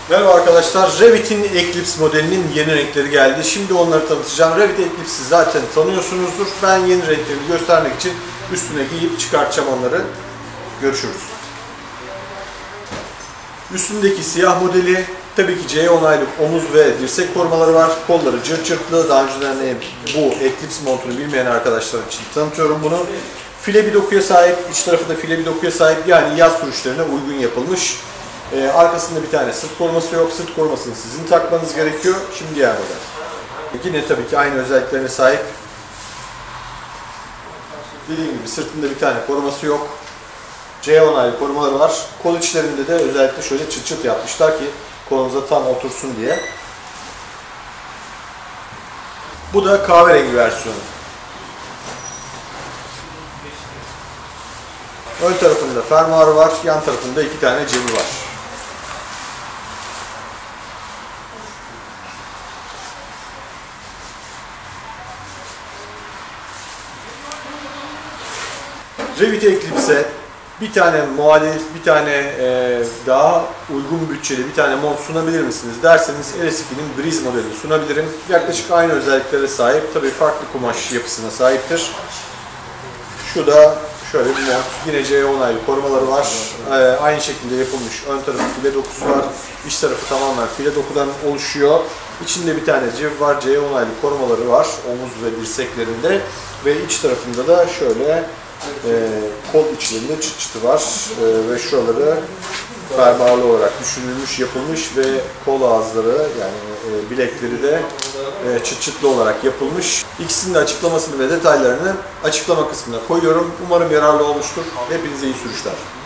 Merhaba arkadaşlar, Revit'in Eclipse modelinin yeni renkleri geldi. Şimdi onları tanıtacağım. Revit Eclipse'i zaten tanıyorsunuzdur. Ben yeni renklerini göstermek için üstüne giyip çıkartacağım onları. Görüşürüz. Üstündeki siyah modeli, tabii ki C onaylı omuz ve dirsek korumaları var. Kolları cırt cırtlı. Daha önceden bu Eclipse montunu bilmeyen arkadaşlar için tanıtıyorum bunu. File bir dokuya sahip, iç tarafı da file bir dokuya sahip, yani yaz sürüşlerine uygun yapılmış. Arkasında bir tane sırt koruması yok. Sırt korumasını sizin takmanız gerekiyor. Şimdi diğer model. Yine tabii ki aynı özelliklerine sahip. Dediğim gibi sırtında bir tane koruması yok. C onaylı korumaları var. Kol içlerinde de özellikle şöyle çıt çıt yapmışlar ki kolunuza tam otursun diye. Bu da kahverengi versiyonu. Ön tarafında fermuarı var. Yan tarafında 2 tane cebi var. Revit Eclipse'e bir tane muadil, bir tane daha uygun bütçeli bir tane mont sunabilir misiniz derseniz LS2'nin Breeze modelini sunabilirim. Yaklaşık aynı özelliklere sahip, tabii farklı kumaş yapısına sahiptir. Şu da şöyle bir mont, yine C onaylı korumaları var. Aynı şekilde yapılmış. Ön tarafı file dokusu var, iç tarafı tamamen file dokudan oluşuyor. İçinde bir tane cep var, C onaylı korumaları var omuz ve dirseklerinde ve iç tarafında da şöyle kol içlerinde çıt çıtı var ve şuraları fermuarlı olarak düşünülmüş, yapılmış ve kol ağızları yani bilekleri de çıt çıtlı olarak yapılmış. İkisinin de açıklamasını ve detaylarını açıklama kısmına koyuyorum. Umarım yararlı olmuştur. Hepinize iyi sürüşler.